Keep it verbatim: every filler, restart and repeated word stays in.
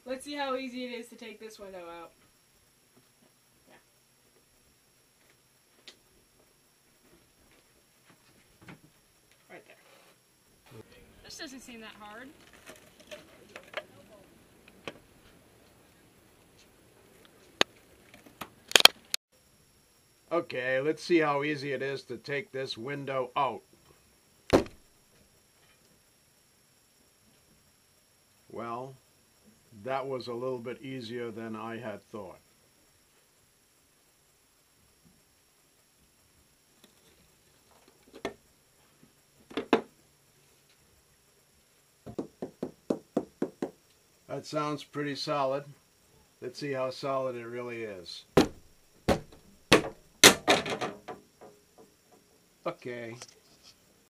Let's see how easy it is to take this window out. Yeah. Right there. This doesn't seem that hard. Okay, let's see how easy it is to take this window out. Well, that was a little bit easier than I had thought. That sounds pretty solid. Let's see how solid it really is. Okay,